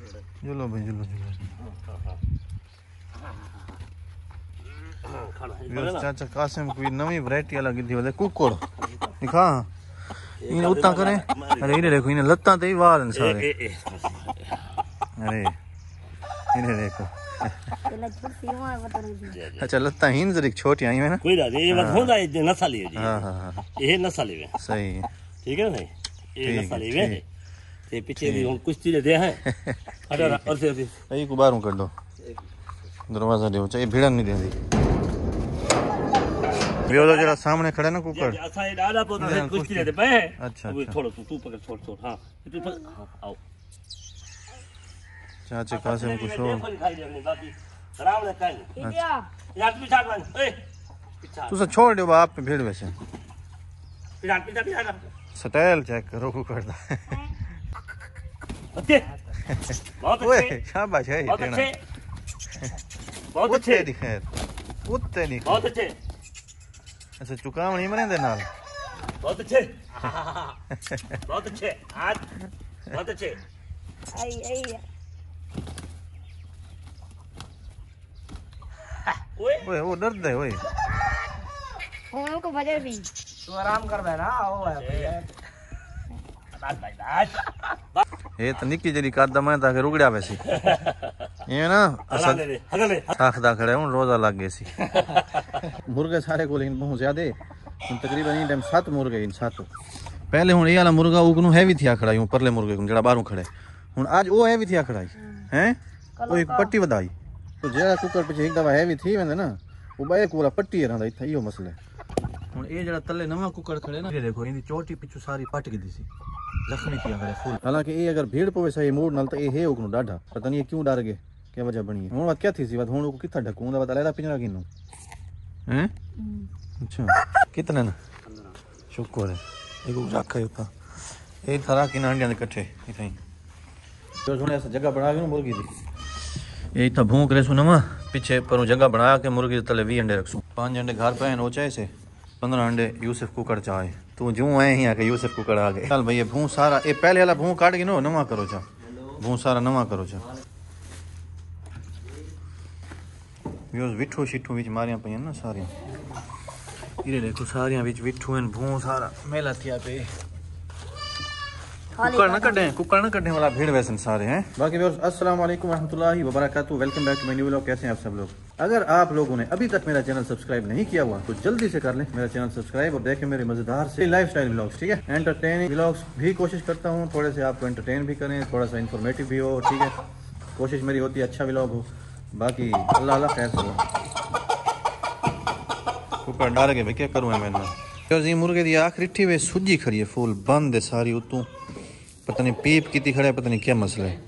झूलो भाई झूलो चाचा कासिम कोई नवी वैरायटी लगी थी बोले कुकुड़ दिखा इन उतना करे अरे इन्हें देखो इन्हें लत्ता ते ही वाल सारे अरे इन्हें देखो अच्छा लत्ता हिन जरी छोटी आई है ना कोई बात नहीं ये बात होता है नस्ल है जी हां हां ये नस्ल है सही ठीक है ना ये नस्ल है ये पीछे भी हम कुछ चीजें दे हैं और से यही को बाहर कर दो दरवाजा दो चाहिए भीड़ नहीं देंदी यो जरा सामने खड़े ना कुकर ऐसा ये डाला पौधा है कुछ चीजें दे पे अच्छा थोड़ा तू पकड़ छोड़ हां आओ चाचे कासिम को शो आराम से कर यार पीछा मन ए पीछा तू छोड़ दो बाप पे भीड़ वैसे पीछा स्टाइल चेक करो कुकर दा अच्छे बहुत अच्छे शाबाश है बहुत अच्छे बहुत अच्छे खैर उत्ते नहीं बहुत अच्छे अच्छा चुकावनी मने दे नाल बहुत अच्छे बहुत अच्छे आज बहुत अच्छे आई आई ओए वो दर्द है ओए को बजे भी तू आराम कर बे ना आओ भैया ये तो निकी जरी कादा मैं ताके रुगड़या वैसी ये ना असद खाखदा खड़े हूं रोजा लग गए सी मुर्गे सारे को लेकिन बहुत ज्यादा तकरीबन इन टाइम 7 मुर्गे इन 7 पहले हुन ये वाला मुर्गा उकनु हैवी थिया खड़ा हूं परले मुर्गे को जेड़ा बाहरों खड़े हुन आज ओ हैवी थिया खड़ा हैं ओ एक पट्टी वधाई तो जेड़ा कुकर पे एक दफा हैवी थी वेंदे ना वो बाए कोला पट्टी रहंदा इथा इयो मसला हुन ये जेड़ा तले नवा कुकर खड़े ना ये देखो इनकी चोटी पिछु सारी पट गई सी जख्मी किया करे फुल हालांकि ये अगर भीड़ पवे सही मूड नाल तो ये है उकनु डाढा पता नहीं क्यों डर गए क्या वजह बनी है हुन बात क्या थी सी बात हुन को किथा ढकूं दा बता लेदा पिंजरा किनु हैं अच्छा कितने ना 15 शुक्र है एक रखा है ऊपर ये तरह की नांडियां दे इकट्ठे इथई तो सुने ऐसा जगह बना के मुर्गी दी ये इतना भूख रहे सुना पीछे पर जगह बनाया के मुर्गी तले 20 अंडे रखूँ 5 अंडे घर पे हो चाहे से 15 अंडे यूसुफ कुकड़ चाहे तू जूं आए ही आके यूसुफ कुकड़ आ गए चल भैया भूं सारा ये पहले वाला भूं काट के नो नवा करो चा भूं सारा नवा करो चा व्यूज विठू शिठू विच मारियां पईयां ना सारियां ये देखो सारियां विच विठू एन भूं सारा मेला थिया पे कुकर न कटने वाला भीड़ वैसे सारे हैं बाकी व्यूअर्स अस्सलाम वालेकुम रहमतुल्लाहि व बरकातहू welcome back to my new vlog कैसे हैं आप सब लोग अगर आप लोगों ने अभी तक मेरा चैनल सब्सक्राइब नहीं किया हुआ तो जल्दी से कर लें मेरा चैनल सब्सक्राइब और देखें मेरे मजेदार से लाइफस्टाइल व्लॉग्स ठीक है एंटरटेनिंग व्लॉग्स भी कोशिश करता हूँ थोड़े से आपको एंटरटेन भी करें थोड़ा सा इन्फॉर्मेटिव भी हो ठीक है कोशिश मेरी होती है अच्छा व्लॉग हो बाकी अल्लाह अल्लाह खैर से कुकर डाल के भाई क्या करूँ मैंने ये मुर्गे की आखिरी थी वे सुजी खड़ी है फुल बंद है सारी उतू पता नहीं पीप की खड़े पता नहीं क्या मसला है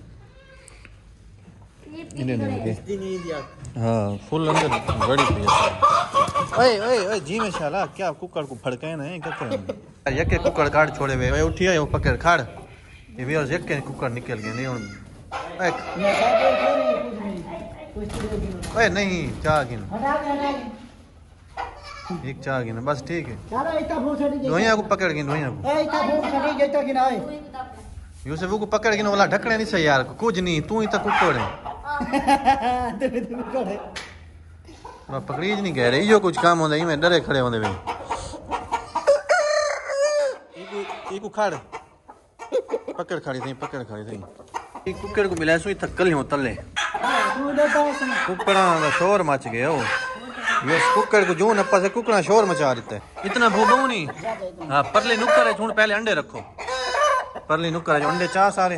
हाँ फुल अंदर बड़ी पी ओए ओए ओए जी में शाला क्या कुकर को फड़काए ना क्या करें यके कुकर काट छोड़े वे ओए उठी आयो पकड़ खाड़ ये भी यके कुकर निकल गए नहीं ओए नहीं चाह गिन एक चाह गिन बस ठीक है दोइया को पकड़ गिन दोइया को यूसुफ को पकड़ के वाला ढकने नहीं सही यार कुछ नहीं तू ही तो कुकड़ है पकड़ीज नहीं कह रही जो कुछ काम होता है मैं डरे खड़े होंदे वे इको खाड़ पकड़ खड़ी थी ई कुकड़ को मिला सो थकल ही हो तले कुकड़ा का शोर मच गया हो ये कुकड़ को जो नपा से कुकड़ा शोर मचा देता है इतना भूगो नहीं हां परले नुक्कर है छोड़ पहले अंडे रखो परली नुक्कर जो अंडे चाह सारे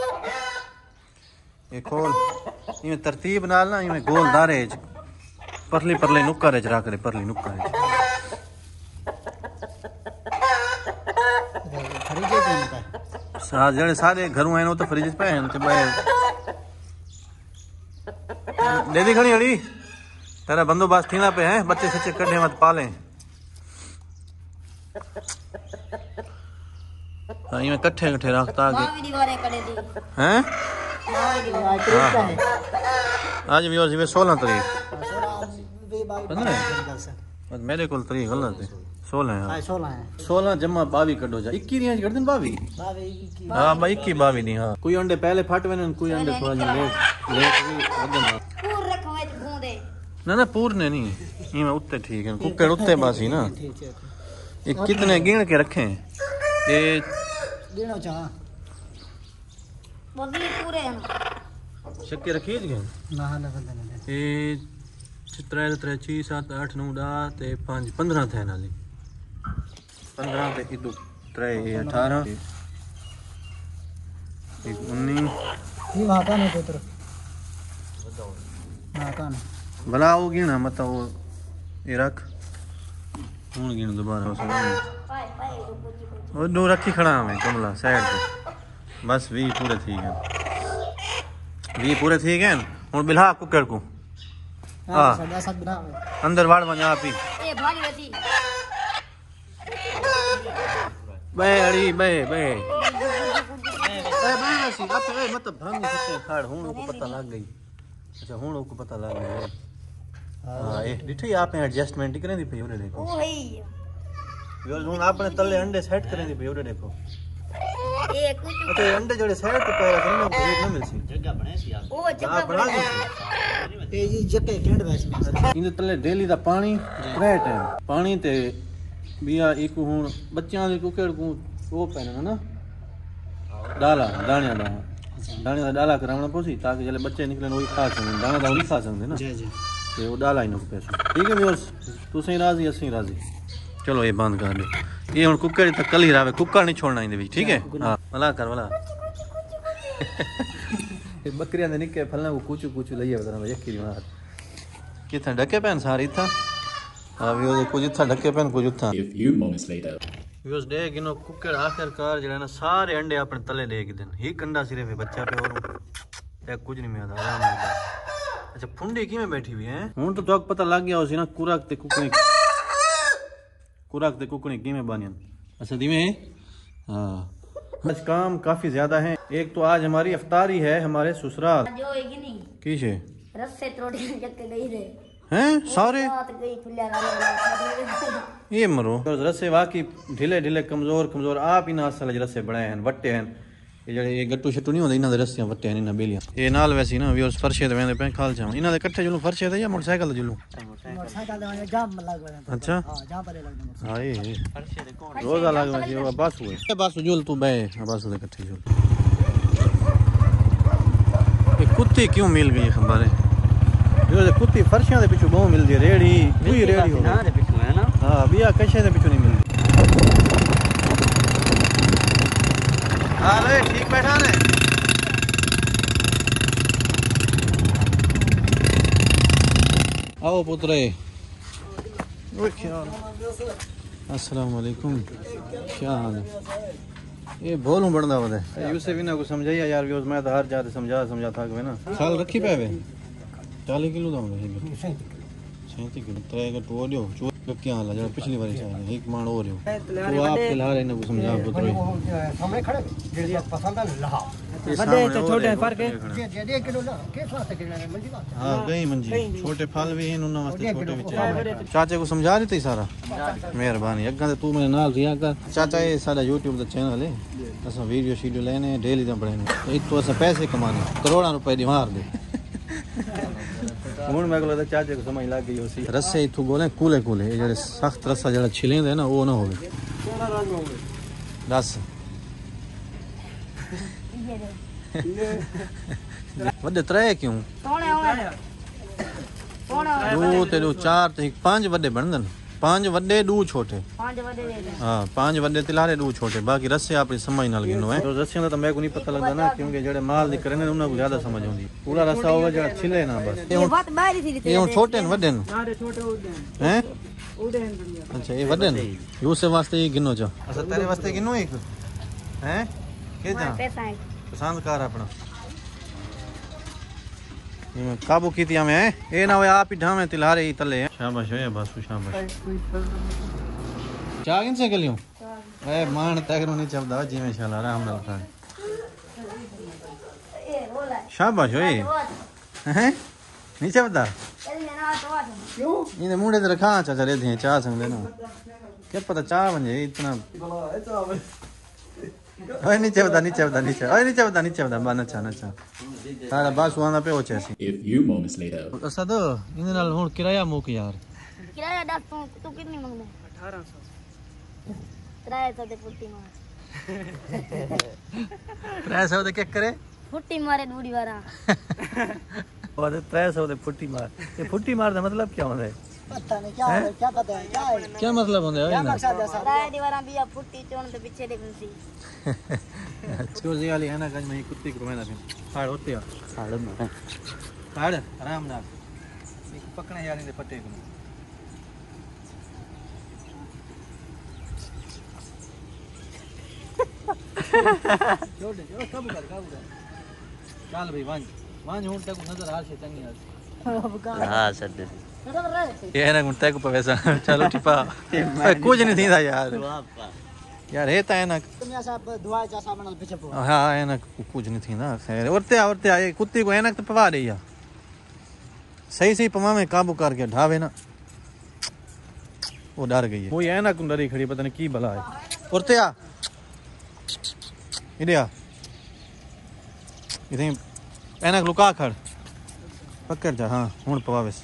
ये खोल इमें तरतीब नाल ना इमें गोल दारे परली परले नुक्कर च रख दे परली नुक्कर जड़े सारे घरों हैं वो तो फ्रिज पे हैं ते दे दी खड़ी अड़ी तेरा बंदोबस्त थीना पे है बच्चे सच्चे कड्ढे मत पालें ये कट्ठे कट्ठे रखता आगे हैं आज भी 16 तारीख मेरे को तरीक गलत है 16 है 16 है 16 जमा 22 कटो जा 21 नहीं कर दिन 22 हां भाई 21 22 नहीं हां कोई अंडे पहले फट वे कोई अंडे थोड़ा लेट लेट भी वदन पूर रखो है भूंदे ना पूरने नहीं ये मैं उत्ते ठीक है कुकर उत्ते बस ही ना ये कितने गिन के रखे ये गिनो चा बगी पूरे हैं शक्के रखी गए ना ना बंदे ये 3 3 6 7 8 9 10 ते 5 15 थे नाली 15 ते इदु 3 18 19 ये वहां का नहीं पुत्र ना का नहीं भला वो गिना मत वो ये रख हूं गिन दोबारा पाए पाए वो दो रखी खड़ा मैं कमला साइड पे बस 20 पूरे ठीक है 20 पूरे ठीक है हुन बिल्हा कुकर को हां सादा साथ बना अंदर वाड़ वना आप ही ए भारी वती बे अड़ी बे बे सी आप मत भांग सकते खाड़ हुन को पता लग गई अच्छा हुन को पता लग गई हां ए डिठी आप एडजस्टमेंट करें दी पे ओरे देखो ओ है यो हुन आपने तले अंडे सेट करें दी पे ओरे देखो ए कुछ तो अंडे जड़े सेट पे करने को रेट न मिलसी जगह बने सी आप ओ जगह बना बना ए जी जके केंड वैस में इन तले डेली दा पानी रेट है पानी ते बिया एक हुन बच्चियां दे कुकेड़ को वो पहनना ना डाला दाने दा डाला करावना पोसी ताकि जले बच्चे निकले वही खा सकते दाना दा नहीं खा सकते ना जी जी ते वो डाला इन को पैसे ठीक है व्यूअर्स तू सही राजी असि राजी चलो ये बंद कर दे ये हुन कुकर तक कल ही रावे कुकर नहीं छोड़ना इन विच ठीक है हां भला कर भला ये बकरियां दे निके फलना को कुछ कुछ लइए बता मैं यकी मार किथा ढके पहन सारी था हां व्यूअर्स कुछ इथा ढके पहन कुछ उथा A few moments later. Viewers दे गिनो कुकर आखिरकार जड़ा ना सारे अंडे अपने तले दे के दिन ही कंडा सिर्फ बच्चा पे और कुछ नहीं मिलता आराम मिलता अच्छा फुंडी की में बैठी हुई है हुन तो तक पता लग गया होसी ना कुराक ते कुकनी की में बानियन अच्छा धीमे हां आज काम काफी ज्यादा है एक तो आज हमारी इफ्तारी है हमारे ससुराल जो होगी नहीं किसे रस्से तोड़ के जके गई रे हैं सारे रात गई खुल्या वाले ये मरो रस्से वाकई ढीले ढीले कमजोर कमजोर आप ही ना असल रस्से बनाए हैं वट्टे हैं ये जड़े ये गट्टू शट्टू नहीं होंदे इना दे रस्सियां वट्टे हैं इना बेलियां ये नाल वैसी ना व्यूअर्स फरशे ते वेंदे पे खाल जावां इना दे इकट्ठे जुलू फरशे ते या मोटरसाइकिल ते जुलू मोटरसाइकिल दे जाम लग गया अच्छा हां जाम पर लग गया हां ये रोजा लग गया ये बस हुए बस जुल तू बे बस दे इकट्ठे जुल ये कुत्ती क्यों मिल गई खबर है यो कुत्ती फरशियां दे पिछु बहु मिलदी रेड़ी कोई रेड़ी हो ना दे पिछु है ना हां बिया कशे दे पिछु नहीं मिलदी अरे ठीक बैठा ने आओ पुत्रे ओए क्या अस्सलाम वालेकुम क्या हाल है ये बोलूं बनदा वदे यूसुफ इना को समझाइया यार व्यूज मैं तो हर जाते समझा था कि ना साल रखी पावे 40 किलो दा होंगे 37 किलो तरे का टो दियो चो क्या हाल है जरा पिछली बारी चाहिए एक मान और हो तो आप खिला रहे ने को समझा पुत्रो सामने खड़े जेडी पसंद है ला बड़े तो छोटे फर्क है जे किलो ला के वास्ते के मंजी बात हां गई मंजी छोटे फल भी हैं उन वास्ते छोटे विच चाचा को समझा रही थी सारा मेहरबानी अग्गा ते तू मेरे नाल रिया कर चाचा ये साडा YouTube दा चैनल है असा वीडियो शीडियो लेने डेली दा बनाने एक तो असा पैसे कमाने करोड़ों रुपए दी मार दे हुन मैं को लगदा चाचे को समझ लग गई होसी रस्से इथु गोले कूले कूले ये जेड़े सख्त रस्सा जेड़ा छिलेंदे ना वो ना होवे दस वड्डे त्रै क्यों सोने होए सोने दो ते दो चार ते पांच वड्डे बनदन पांच वड्डे दो छोटे 5 बजे दे दे हां पांच वड्डे तिलारे दो छोटे बाकी रस्से आपनी समझ नाल गिनो है तो रस्सियां दा मैं को नहीं पता लगदा ना क्योंकि जेड़े माल दी करने उन्हां को ज्यादा समझ आउंदी पूरा रस्सा होवे जेड़ा छिले ना बस ये बात बाहर थी ये हुन छोटे न वड्डे न सारे छोटे उड़े हैं उड़े हैं दुनिया अच्छा ये वड्डे न यूसुफ वास्ते ये गिनो जा अच्छा तेरे वास्ते गिनो एक हैं के जा पैसा है पसंद कर अपना ये काबू कीतिया में है ए ना होए आप ही ढामे तिलारे ही तले हैं शाबाश होए बस शाबाश चाह किन से गलियो ए मान तक नहीं चलदा जिवें शाला आराम नाल खा ए बोला शाबाश होए हैं नहीं चलदा चल ना तो आ क्यों इन्हें मुंडे ते रखा चाचा रे थे चाह संग लेना क्या पता चाह बन जाए इतना ओए नीचे बता बाना चाह सारा बास वाना पे हो चैसी A few moments later. असद इन नाल हुन किराया मुक यार किराया दस तू कितनी मंगदा 1800 300 दे फुट्टी मार 300 दे क्या करे फुट्टी मारे बूढ़ी वारा और 300 दे फुट्टी मार ये फुट्टी मार दा मतलब क्या होता है पता नहीं क्या है क्या पता है क्या मतलब होता है ना राय दीवारा बिया फुट्टी चोण ते पीछे दे गुंसी स्कूल जी वाली है ना गज में कुत्ते को मैं फिर फाड़ होते हैं फाड़ आराम ना एक पकड़े यार इने पट्टे को छोड़ दे काबू कर चल भाई वांज हूं तक नजर आ से चंगी हां सर दे ये ना गुंता को पैसा चलो टिपा कुछ नहीं थी यार यार है ता है ना तुम साहब दुआ चा सामने पीछे पो हां है ना कुछ नहीं थी ना खैर औरते आए कुत्ते को है ना तो पवा रही है सही पवा में काबू करके ढावे ना वो डर गई है वो है ना कुन डरी खड़ी पता नहीं की भला है औरते आ इधर आ इधर ऐनक लुका खड़ पकड़ जा हाँ हुन पवावेस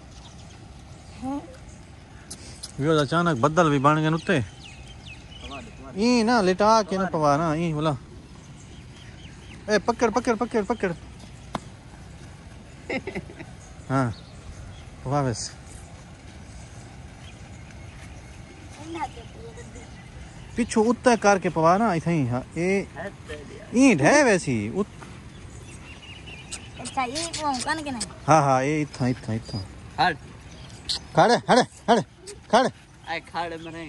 वो अचानक बदल भी बन गए उत्ते ई ना लिटा के ना पवा ना ई बोला ए पकड़ हाँ पवावेस पिछू उत्ते करके पवा ना इथे हाँ ए ईंट है वैसी अच्छा ये कौन कान के ना हाँ ये इतना हट खड़े आए खाड़े मरे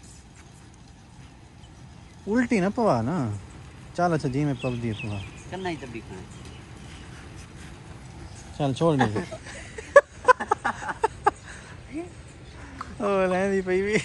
उल्टी ना पवा ना चल अच्छा जी में पव दिए पवा करना ही तभी खाए चल छोड़ दे ओ लेंदी पई भी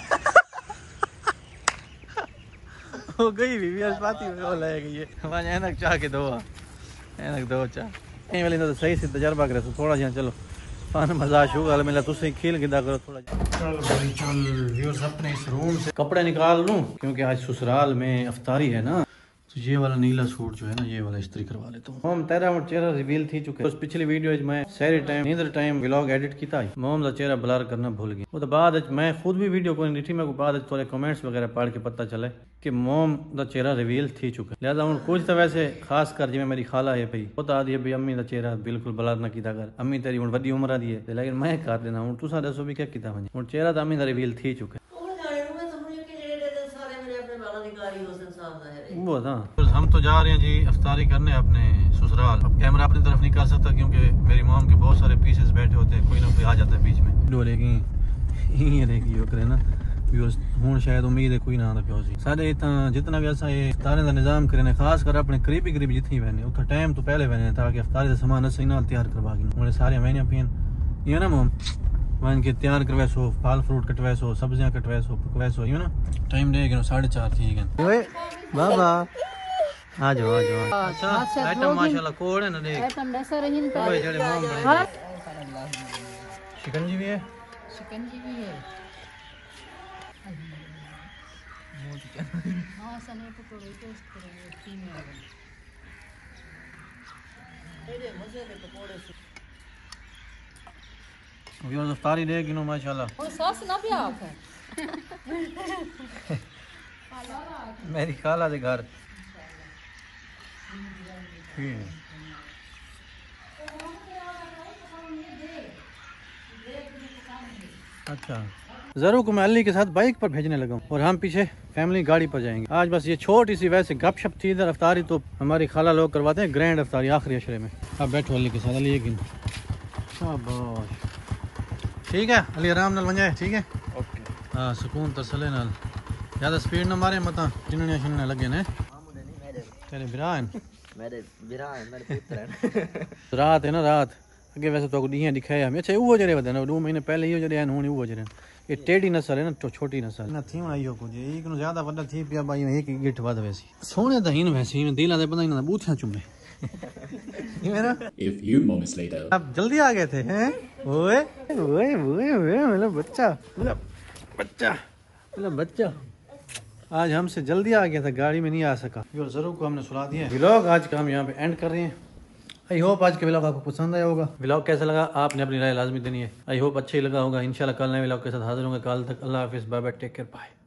हो गई भी आज पाती वो ले गई है वहां ऐनक चाह के दो ऐनक दो चाह ए वाली तो सही से तजर्बा करे तो थोड़ा सा चलो पान मजा शुगर मिला तुसे खेल के दा करो थोड़ा चल भाई चल व्यूअर्स अपने इस रूम से कपड़े निकाल लूं क्योंकि आज ससुराल में इफ्तारी है ना तो ये वाला नीला सूट जो है ना ये वाला इस्त्री करवा लेता हूँ मोम तेरा चेहरा रिवील थी चुका है उस पिछली वीडियो में सारे टाइम नींदर टाइम व्लॉग एडिट किया है मोम का चेहरा ब्लर करना भूल गया वो तो बाद मैं खुद भी वीडियो को नहीं थी मैं बाद थोड़े कमेंट्स वगैरह पढ़ के पता चले कि मोम का चेहरा रिवील थी चुका लिहाजा हूँ कुछ तो वैसे खास कर जिम्मे मेरी खाला है भाई वो तो आदि है भाई अम्मी का चेहरा बिल्कुल ब्लर ना किया कर अम्मी तेरी हूँ वड्डी उम्र दी है लेकिन मैं कर देना हूँ तुसा दसो भी क्या किया हूँ चेहरा तो अम्मी का रिवील थी चुका है वो था हम तो जा रहे हैं जी इफ्तारी करने अपने ससुराल अब कैमरा अपनी तरफ नहीं कर सकता क्योंकि मेरी मॉम के बहुत सारे पीसेस बैठे होते हैं कोई ना कोई आ जाता है बीच में डोलेगी रहेगी वो करे ना हूँ शायद उम्मीद है कोई ना आता प्यो जी साढ़े जितना भी असा ये इफ्तारी का निजाम करें खास कर अपने करीबी जितनी बहने उतना टाइम तो पहले बहने ताकि इफ्तारी का सामान सही ना तैयार करवा के सारे महीने पिन ये ना मोम वन के तैयार करवासो फल फ्रूट कटवासो सब्जियां कटवासो पकवासो यू ना टाइम देगा 4:30 ठीक है ओए बाबा आ जाओ अच्छा आइटम माशाल्लाह कोड है ना देख आइटम ऐसा रहीन तो जड़े मोम बने शिकंजी भी है हां सने पकोड़े टेस्ट करेंगे तीन में ये मजे के पकोड़े व्यूअर्स इफ्तारी दे गिनो माशाल्लाह और सॉस ना भी आप है मेरी खाला दे घर अच्छा जरूर को मैं अली के साथ बाइक पर भेजने लगा और हम पीछे फैमिली गाड़ी पर जाएंगे आज बस ये छोटी सी वैसे गपशप थी इधर इफ्तारी तो हमारी खाला लोग करवाते हैं ग्रैंड इफ्तारी आखिरी अशरे में अब बैठो अली के साथ अली एक शाबाश ठीक है अली आराम नाल वंजाए ठीक है ओके हाँ सुकून तसले नाल ज़्यादा स्पीड ना मारे मत चिन्हने छिन्ने लगे ने तेरे बिरा हैं मेरे पुत्र हैं रात है ना रात अगे वैसे तो डी दिखाया हमें अच्छा वो जरे वदन 2 महीने पहले ही जरे हुन वो जरे ये टेढ़ी नस्ल है ना तो छोटी नस्ल ना थी आइयो कुछ एक नु ज्यादा वड्डा थी पिया भाई एक गिठ वध वैसी सोने दा हिन वैसी दिला दे पता ही ना बूथियां चुमे मेरा A few moments later. आप जल्दी आ गए थे हैं? ओए ओए ओए ओए मतलब बच्चा मतलब बच्चा आज हमसे जल्दी आ गया था, गाड़ी में नहीं आ सका। जरूर को हमने सुला दिया। व्लॉग आज का हम यहाँ पे एंड कर रहे हैं। आई होप आज का व्लॉग आपको पसंद आया होगा। व्लॉग कैसा लगा आपने अपनी राय लाजमी देनी है। आई होप अच्छा ही लगा होगा। इंशाल्लाह कल नए व्लॉग के साथ हाजिर होंगे। कल तक अल्लाह हाफिज़, bye bye, take care, bye.